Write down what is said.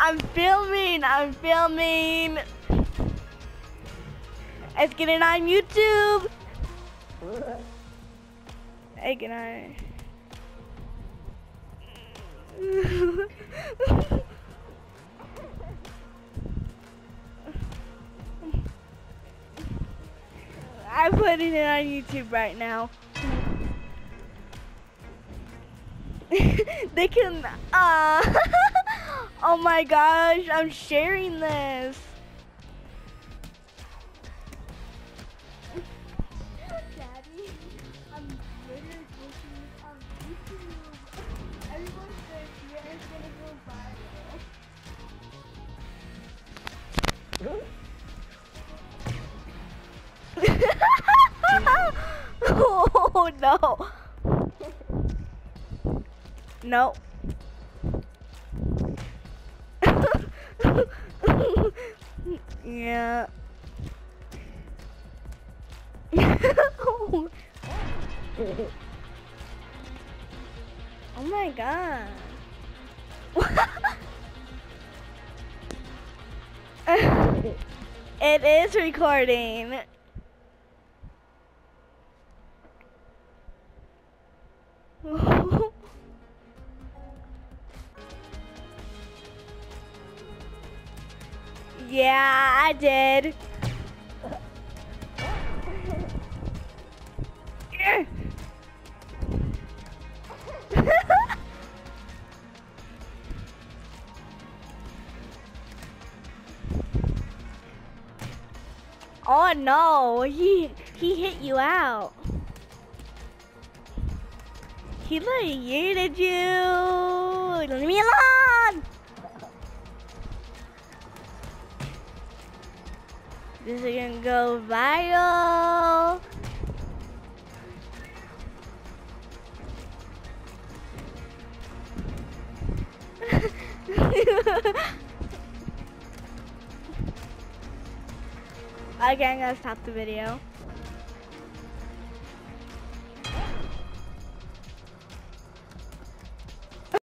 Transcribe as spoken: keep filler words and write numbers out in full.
I'm filming. I'm filming. Let's get it on YouTube. Hey, good night. I'm putting it on YouTube right now. They can, uh, oh my gosh, I'm sharing this. Daddy, I'm literally posting this on YouTube. Everyone's gonna see it and it's gonna go viral. Oh no. No. Yeah. Oh my god. It is recording. Yeah, I did. Oh no, he he hit you out. He like yeeted you. Leave me alone. This is gonna go viral. Okay, I'm gonna stop the video.